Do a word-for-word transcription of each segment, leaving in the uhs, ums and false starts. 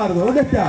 Eduardo, ¿dónde está?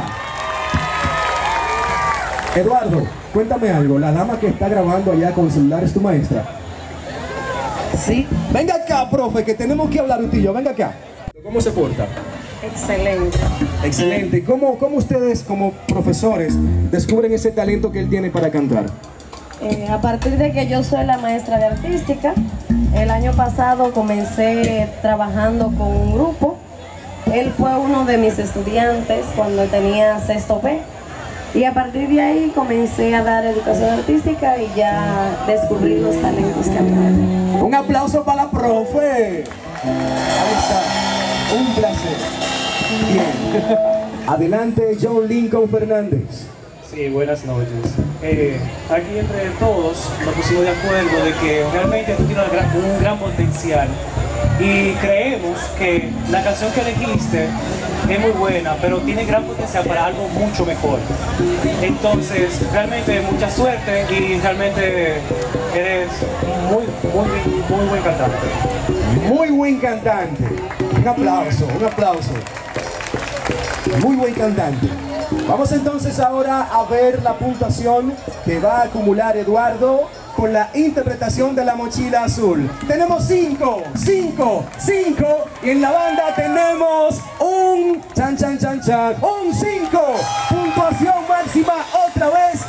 Eduardo, cuéntame algo. La dama que está grabando allá con el celular es tu maestra. Sí. Venga acá, profe, que tenemos que hablar usted y yo. Venga acá. ¿Cómo se porta? Excelente. Excelente. ¿Cómo, cómo ustedes, como profesores, descubren ese talento que él tiene para cantar? Eh, a partir de que yo soy la maestra de artística, el año pasado comencé trabajando con un grupo. Él fue uno de mis estudiantes cuando tenía sexto P. Y a partir de ahí comencé a dar educación artística y ya descubrí los talentos que había. Un aplauso para la profe. Ahí está. Un placer. Bien. Adelante, John Lincoln Fernández. Sí, buenas noches. Eh, aquí entre todos nos pusimos de acuerdo de que realmente tú tienes un gran, un gran potencial y creemos que la canción que elegiste es muy buena, pero tiene gran potencial para algo mucho mejor. Entonces, realmente mucha suerte y realmente eres muy, muy, muy buen cantante. Muy buen cantante. Un aplauso, un aplauso. Muy buen cantante. Vamos entonces ahora a ver la puntuación que va a acumular Eduardo con la interpretación de La Mochila Azul. Tenemos cinco, cinco, cinco y en la banda tenemos un chan chan chan chan, un cinco. Puntuación máxima otra vez